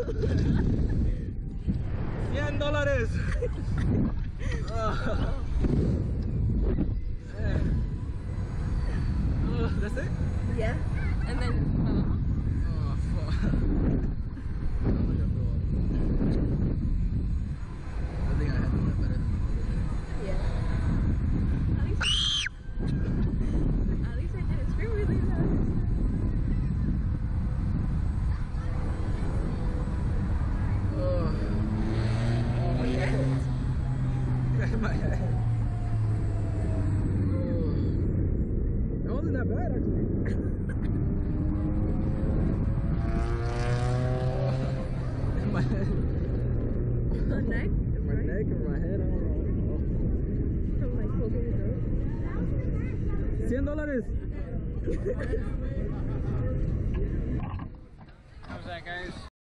$100. That's it? Yeah. And then Oh, fuck. I think I handled that better than you. yeah. At least I didn't scream really loud. Oh, my head. My head. Oh. That wasn't that bad, actually. In my head. The neck? In my neck or my head, I don't know. From like holding it up. $100. How's that, guys?